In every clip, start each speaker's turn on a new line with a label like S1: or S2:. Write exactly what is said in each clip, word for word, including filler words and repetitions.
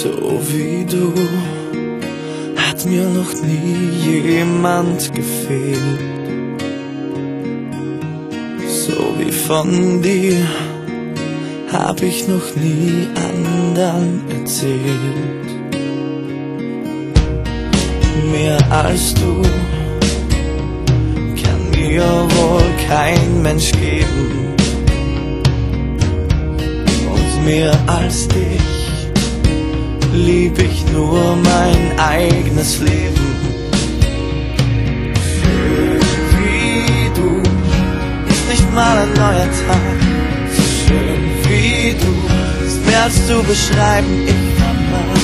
S1: So wie du hat mir noch nie jemand gefehlt. So wie von dir hab ich noch nie anderen erzählt. Mehr als du kann mir wohl kein Mensch geben. Und mehr als dich lieb ich nur mein eigenes Leben. Schön wie du ist nicht mal ein neuer Tag. So schön wie du ist mehr als zu beschreiben, ich vermag.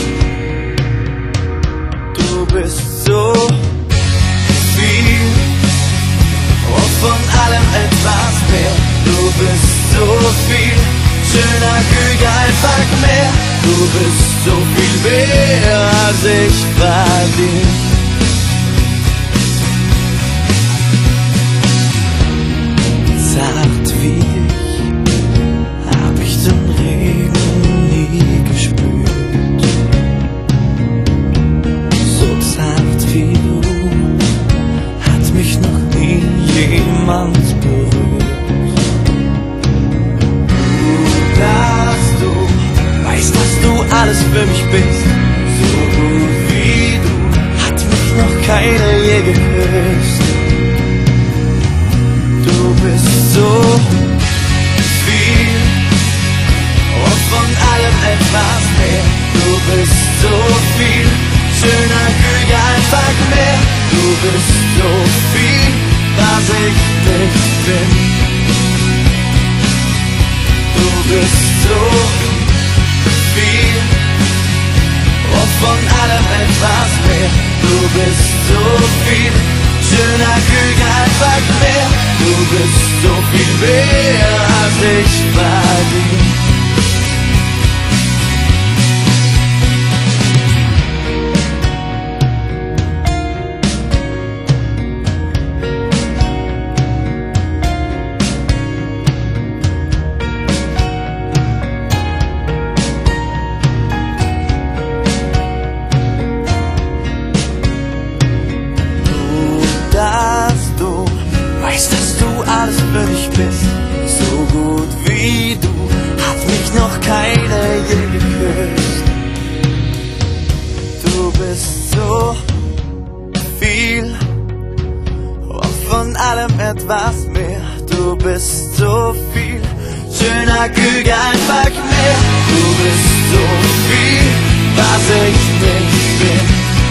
S1: Du bist so viel und von allem etwas mehr. Du bist so viel, schöner, klüger, einfach mehr. Du bist so viel mehr, als ich verdien. Zart wie ich hab ich den Regen nie gespürt. So zart wie du hat mich noch nie jemand berührt. Du darfst, du weißt, dass du alles für mich bist. So gut wie du hat mich noch keiner je geküsst. Du bist so viel und von allem etwas mehr. Du bist so viel, schöner, klüger, einfach mehr. Du bist so viel, was ich nicht bin. Du bist so viel und von allem etwas mehr. Du bist so viel, schöner, klüger, einfach mehr. Du bist so viel mehr, als ich verdien. Alles für dich bist, so gut wie du hat mich noch keiner je geküsst. Du bist so viel und von allem etwas mehr. Du bist so viel, schöner, klüger, einfach mehr. Du bist so viel, was ich nicht bin.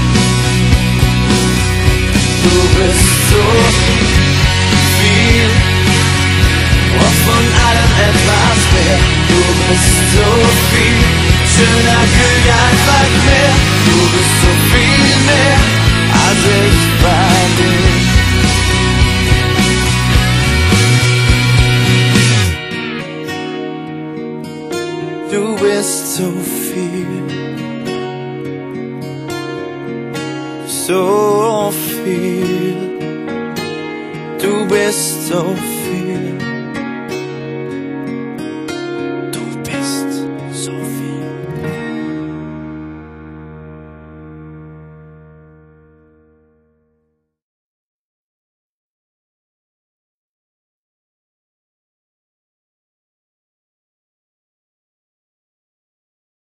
S1: Du bist so viel und von allem etwas mehr. Du bist so viel, schöner, klüger, einfach mehr. Du bist so viel mehr, als ich verdien. Du bist so viel, so viel. Du bist so viel.